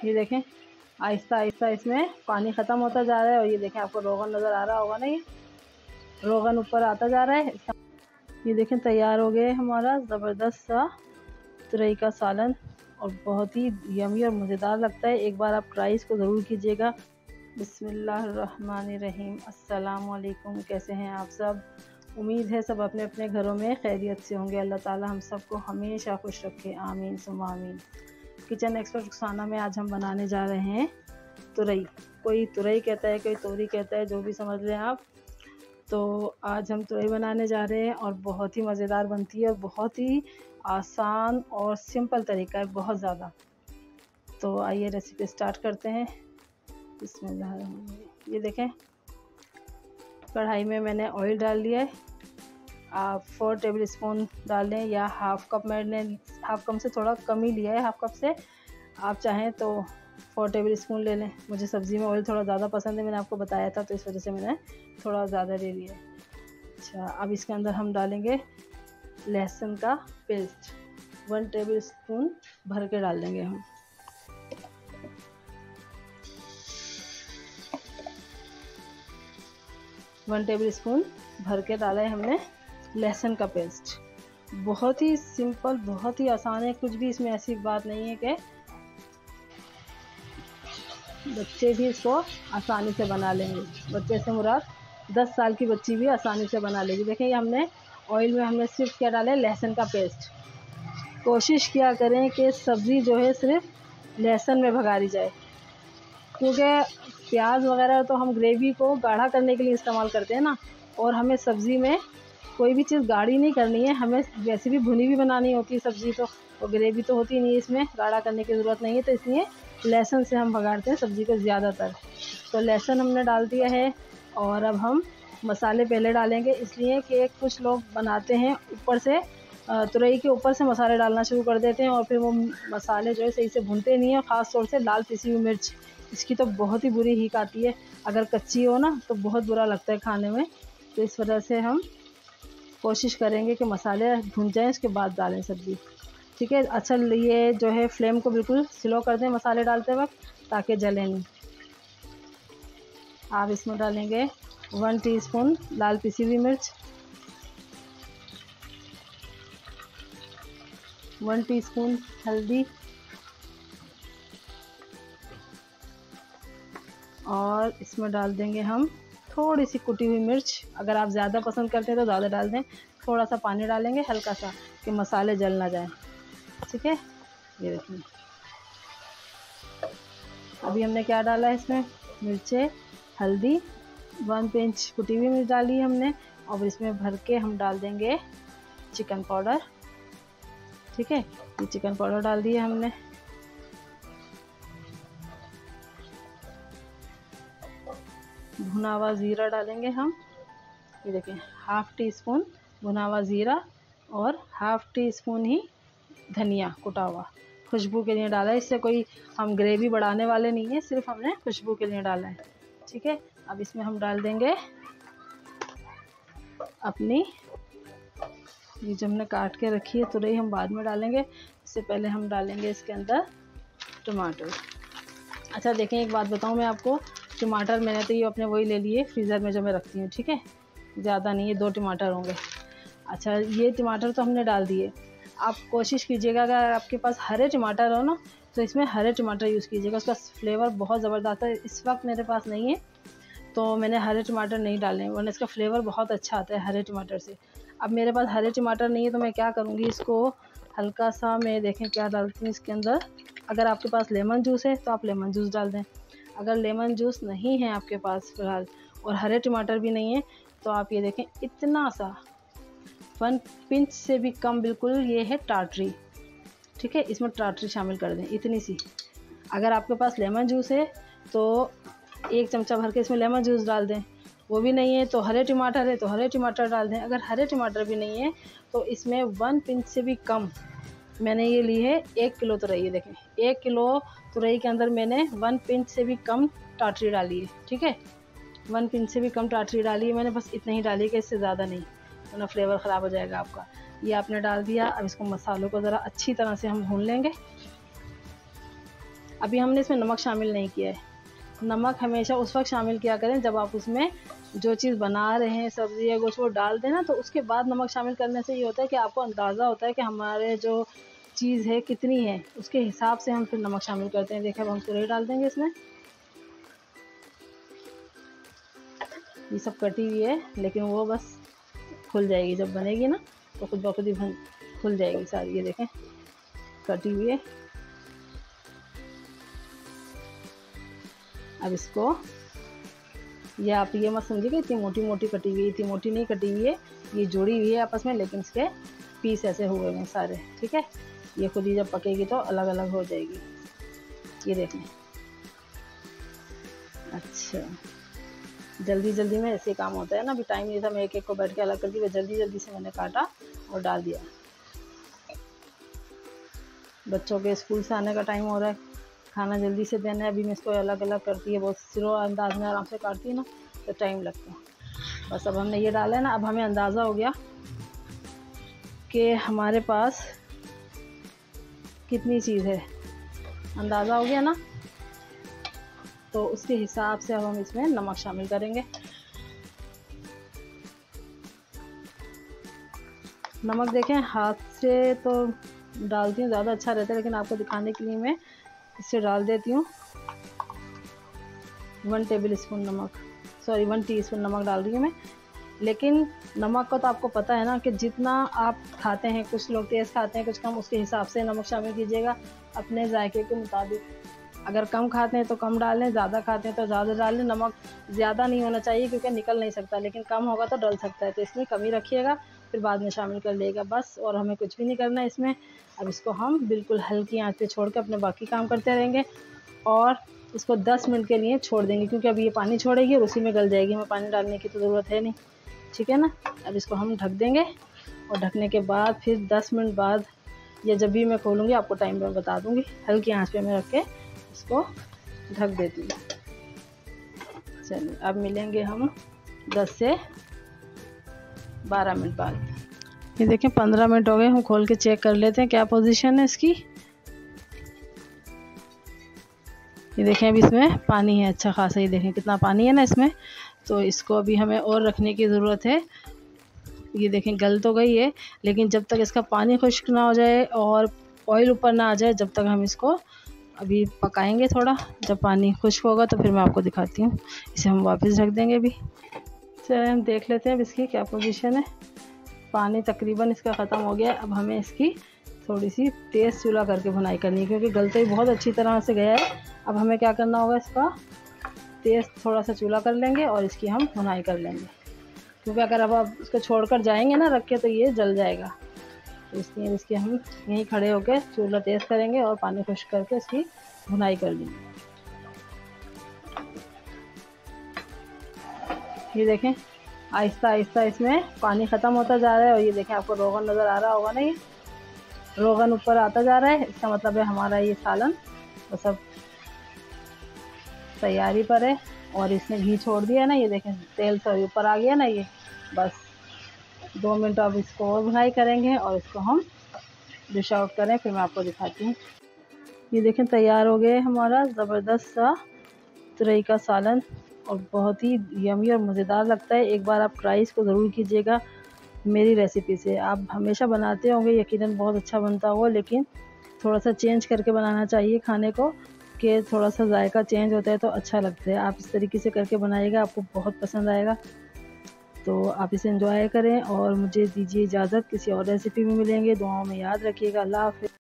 ये देखें आहिस्ता आहिस्ता इसमें पानी ख़त्म होता जा रहा है। और ये देखें आपको रोगन नज़र आ रहा होगा ना, ये रोगन ऊपर आता जा रहा है। ये देखें तैयार हो गए हमारा ज़बरदस्त सा तुरई का सालन और बहुत ही यमी और मज़ेदार लगता है। एक बार आप ट्राई इसको ज़रूर कीजिएगा। बिस्मिल्लाहिर्रहमानिर्रहीम। अस्सलाम वालेकुम। कैसे हैं आप सब? उम्मीद है सब अपने अपने घरों में खैरियत से होंगे। अल्लाह ताला हम सबको हमेशा खुश रखे, आमीन सुम्मा आमीन। किचन एक्सपर्ट रुखसाना में आज हम बनाने जा रहे हैं तुरई। कोई तुरई कहता है, कोई तोरी कहता है, जो भी समझ लें आप। तो आज हम तुरई बनाने जा रहे हैं और बहुत ही मज़ेदार बनती है और बहुत ही आसान और सिंपल तरीका है, बहुत ज़्यादा। तो आइए रेसिपी स्टार्ट करते हैं। बिस्मिल्लाह। ये देखें कढ़ाई में मैंने ऑयल डाल लिया है। आप 4 टेबल स्पून डाल लें या हाफ़ कप, मैंने हाफ़ कप से थोड़ा कम ही लिया है, हाफ़ कप से। आप चाहें तो 4 टेबल स्पून ले लें। मुझे सब्ज़ी में ऑयल थोड़ा ज़्यादा पसंद है, मैंने आपको बताया था, तो इस वजह से मैंने थोड़ा ज़्यादा ले लिया है। अच्छा, अब इसके अंदर हम डालेंगे लहसुन का पेस्ट। 1 टेबल स्पून भर के डाल देंगे हम। वन टेबल स्पून भर के डाला है हमने लहसुन का पेस्ट। बहुत ही सिंपल, बहुत ही आसान है। कुछ भी इसमें ऐसी बात नहीं है कि बच्चे भी इसको आसानी से बना लेंगे। बच्चे से मुराद 10 साल की बच्ची भी आसानी से बना लेगी। देखिए ये हमने ऑयल में हमने सिर्फ क्या डाला है, लहसुन का पेस्ट। कोशिश किया करें कि सब्ज़ी जो है सिर्फ लहसुन में भगारी जाए, क्योंकि प्याज वगैरह तो हम ग्रेवी को गाढ़ा करने के लिए इस्तेमाल करते हैं ना, और हमें सब्ज़ी में कोई भी चीज़ गाढ़ी नहीं करनी है। हमें वैसे भी भुनी भी बनानी होती है सब्ज़ी, तो और ग्रेवी तो होती नहीं है, इसमें गाढ़ा करने की ज़रूरत नहीं है। तो इसलिए लहसुन से हम भगाड़ते हैं सब्ज़ी को ज़्यादातर। तो लहसुन हमने डाल दिया है। और अब हम मसाले पहले डालेंगे, इसलिए कि कुछ लोग बनाते हैं ऊपर से तुरई के ऊपर से मसाले डालना शुरू कर देते हैं और फिर वो मसाले जो है सही से भूनते नहीं हैं। ख़ास तौर से लाल पिसी हुई मिर्च, इसकी तो बहुत ही बुरी हीक आती है। अगर कच्ची हो ना तो बहुत बुरा लगता है खाने में। तो इस वजह से हम कोशिश करेंगे कि मसाले भून जाएं, इसके बाद डालें सब्ज़ी, ठीक है। अच्छा, ये जो है फ्लेम को बिल्कुल स्लो कर दें मसाले डालते वक्त, ताकि जले नहीं। आप इसमें डालेंगे 1 टीस्पून लाल पिसी हुई मिर्च, 1 टीस्पून हल्दी, और इसमें डाल देंगे हम थोड़ी सी कुटी हुई मिर्च। अगर आप ज़्यादा पसंद करते हैं तो ज़्यादा डाल दें। थोड़ा सा पानी डालेंगे हल्का सा, कि मसाले जल ना जाए, ठीक है। ये देखिए अभी हमने क्या डाला है इसमें, मिर्चें, हल्दी, 1 पिंच कुटी हुई मिर्च डाली है हमने। और इसमें भर के हम डाल देंगे चिकन पाउडर, ठीक है। ये चिकन पाउडर डाल दिया हमने। भुना हुआ ज़ीरा डालेंगे हम। ये देखें 1/2 टीस्पून भुना हुआ ज़ीरा और 1/2 टीस्पून ही धनिया कुटा हुआ, खुशबू के लिए डाला है। इससे कोई हम ग्रेवी बढ़ाने वाले नहीं है, सिर्फ हमने खुशबू के लिए डाला है, ठीक है। अब इसमें हम डाल देंगे अपनी ये जो हमने काट के रखी है तुरई, हम बाद में डालेंगे। इससे पहले हम डालेंगे इसके अंदर टमाटर। अच्छा देखें, एक बात बताऊं मैं आपको, टमाटर मैंने तो ये अपने वही ले लिए फ्रीज़र में जो मैं रखती हूँ, ठीक है। ज़्यादा नहीं है, 2 टमाटर होंगे। अच्छा, ये टमाटर तो हमने डाल दिए। आप कोशिश कीजिएगा अगर आपके पास हरे टमाटर हो ना, तो इसमें हरे टमाटर यूज़ कीजिएगा, उसका फ्लेवर बहुत ज़बरदस्त है। इस वक्त मेरे पास नहीं है तो मैंने हरे टमाटर नहीं डाले, वरना इसका फ्लेवर बहुत अच्छा आता है हरे टमाटर से। अब मेरे पास हरे टमाटर नहीं है तो मैं क्या करूँगी, इसको हल्का सा मैं देखें क्या डालती हूँ इसके अंदर। अगर आपके पास लेमन जूस है तो आप लेमन जूस डाल दें। अगर लेमन जूस नहीं है आपके पास फ़िलहाल और हरे टमाटर भी नहीं है, तो आप ये देखें इतना सा 1 पिंच से भी कम बिल्कुल ये है टाटरी, ठीक है। इसमें टाटरी शामिल कर दें, इतनी सी। अगर आपके पास लेमन जूस है तो 1 चमचा भर के इसमें लेमन जूस डाल दें। वो भी नहीं है तो हरे टमाटर है तो हरे टमाटर डाल दें। अगर हरे टमाटर भी नहीं है तो इसमें 1 पिंच से भी कम मैंने ये ली है 1 किलो तुरई। देखें 1 किलो तुरई के अंदर मैंने 1 पिंच से भी कम टाटरी डाली है, ठीक है। 1 पिंच से भी कम टाटरी डाली है मैंने, बस इतना ही डाली है कि इससे ज़्यादा नहीं, वरना फ्लेवर ख़राब हो जाएगा आपका। ये आपने डाल दिया। अब इसको मसालों को ज़रा अच्छी तरह से हम भून लेंगे। अभी हमने इसमें नमक शामिल नहीं किया है। नमक हमेशा उस वक्त शामिल किया करें जब आप उसमें जो चीज़ बना रहे हैं, सब्ज़ी या कुछ, वो डाल देना, तो उसके बाद नमक शामिल करने से ये होता है कि आपको अंदाज़ा होता है कि हमारे जो चीज़ है कितनी है, उसके हिसाब से हम फिर नमक शामिल करते हैं। देखिए अब हम तुरई डाल देंगे इसमें। ये सब कटी हुई है, लेकिन वो बस खुल जाएगी जब बनेगी ना, तो खुद ब खुद ही खुल जाएगी सारी। ये देखें कटी हुई है। अब इसको, ये आप ये मत समझिए कि इतनी मोटी मोटी कटी हुई है, इतनी मोटी नहीं कटी हुई है, ये जोड़ी हुई है आपस में, लेकिन इसके पीस ऐसे हुए हैं सारे, ठीक है। ये खुद ही जब पकेगी तो अलग अलग हो जाएगी। ये देखें। अच्छा, जल्दी जल्दी में ऐसे काम होता है ना, अभी टाइम नहीं था, मैं एक एक को बैठ के अलग कर दी, वह जल्दी जल्दी से मैंने काटा और डाल दिया। बच्चों के स्कूल से आने का टाइम हो रहा है, खाना जल्दी से देना है। अभी मैं इसको अलग अलग करती है, बहुत स्लो अंदाज में आराम से काटती है ना, तो टाइम लगता है। बस अब हमने ये डाला है ना, अब हमें अंदाज़ा हो गया कि हमारे पास कितनी चीज़ है, अंदाज़ा हो गया ना, तो उसके हिसाब से अब हम इसमें नमक शामिल करेंगे। नमक देखें, हाथ से तो डालती हूँ ज़्यादा अच्छा रहता है, लेकिन आपको दिखाने के लिए मैं इससे डाल देती हूँ 1 टेबलस्पून नमक, सॉरी 1 टीस्पून नमक डाल रही हूँ मैं। लेकिन नमक का तो आपको पता है ना कि जितना आप खाते हैं, कुछ लोग तेज़ खाते हैं, कुछ कम, उसके हिसाब से नमक शामिल कीजिएगा अपने जायके के मुताबिक। अगर कम खाते हैं तो कम डालें, ज़्यादा खाते हैं तो ज़्यादा डालें। नमक ज़्यादा नहीं होना चाहिए क्योंकि निकल नहीं सकता, लेकिन कम होगा तो डल सकता है, तो इसमें कमी रखिएगा, फिर बाद में शामिल कर लेगा बस। और हमें कुछ भी नहीं करना है इसमें। अब इसको हम बिल्कुल हल्की आंच पे छोड़ के अपने बाकी काम करते रहेंगे और इसको 10 मिनट के लिए छोड़ देंगे, क्योंकि अभी ये पानी छोड़ेगी और उसी में गल जाएगी, हमें पानी डालने की तो ज़रूरत है नहीं, ठीक है ना। अब इसको हम ढक देंगे और ढकने के बाद फिर 10 मिनट बाद या जब भी मैं खोलूँगी आपको टाइम पर बता दूँगी। हल्की आंच पे मैं रख के इसको ढक देती हूँ। चलिए अब मिलेंगे हम 10 से 12 मिनट बाद। ये देखें 15 मिनट हो गए, हम खोल के चेक कर लेते हैं क्या पोजीशन है इसकी। ये देखें अभी इसमें पानी है अच्छा खासा, ये देखें कितना पानी है ना इसमें, तो इसको अभी हमें और रखने की ज़रूरत है। ये देखें गल तो गई है, लेकिन जब तक इसका पानी खुश्क ना हो जाए और ऑयल ऊपर ना आ जाए, जब तक हम इसको अभी पकाएंगे थोड़ा। जब पानी खुश्क होगा तो फिर मैं आपको दिखाती हूँ। इसे हम वापस ढक देंगे अभी। चलिए हम देख लेते हैं अब इसकी क्या पोजीशन है। पानी तकरीबन इसका ख़त्म हो गया। अब हमें इसकी थोड़ी सी तेज़ चूल्हा करके भुनाई करनी है, क्योंकि गलते ही बहुत अच्छी तरह से गया है। अब हमें क्या करना होगा, इसका तेज़ थोड़ा सा चूल्हा कर लेंगे और इसकी हम भुनाई कर लेंगे, क्योंकि अगर अब आप इसको छोड़कर जाएंगे ना रख के तो ये जल जाएगा। तो इसलिए इसकी हम यहीं खड़े होकर चूल्हा तेज़ करेंगे और पानी खुश्क करके इसकी भुनाई कर लेंगे। ये देखें आहिस्ता आहिस्ता इसमें पानी ख़त्म होता जा रहा है, और ये देखें आपको रोगन नज़र आ रहा होगा ना, ये रोगन ऊपर आता जा रहा है। इसका मतलब है हमारा ये सालन वो सब तैयारी पर है। और इसने घी छोड़ दिया ना, ये देखें तेल सॉरी ऊपर आ गया ना, ये बस 2 मिनट अब इसको और भुनाई करेंगे और इसको हम डिश आउट करें, फिर मैं आपको दिखाती हूँ। ये देखें तैयार हो गए हमारा ज़बरदस्त सा तुरई का सालन, और बहुत ही यमी और मज़ेदार लगता है। एक बार आप ट्राई इसको ज़रूर कीजिएगा मेरी रेसिपी से। आप हमेशा बनाते होंगे, यकीनन बहुत अच्छा बनता होगा, लेकिन थोड़ा सा चेंज करके बनाना चाहिए खाने को, कि थोड़ा सा जायका चेंज होता है तो अच्छा लगता है। आप इस तरीके से करके बनाइएगा, आपको बहुत पसंद आएगा। तो आप इसे एंजॉय करें और मुझे दीजिए इजाज़त। किसी और रेसिपी में मिलेंगे। दुआओं में याद रखिएगा। अल्लाह हाफ़िज़।